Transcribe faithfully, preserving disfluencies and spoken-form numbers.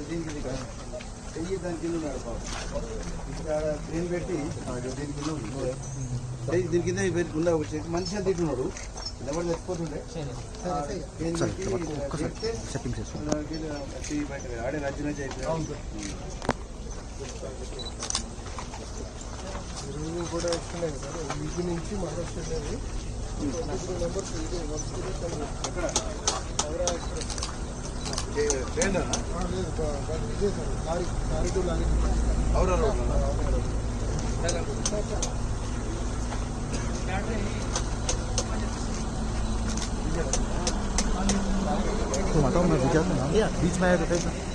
దీనికి చెయ్యి దాని కింద ఉన్నాడు బాబు ఇక్కడ ట్రైన్ పెట్టి దీని కింద ఉంది దీని కింద ఉన్న ఒక చెట్టు మనిషి అని తింటున్నాడు ఎవరు చచ్చిపోతుండే ఆడే రచన చేసి కూడా వస్తున్నాయి కదా వీటి నుంచి Maharashtra numbers train lorry lorry to lorry అవునా तुम हटाओ मैं विचार में बीच में आया तो कैसा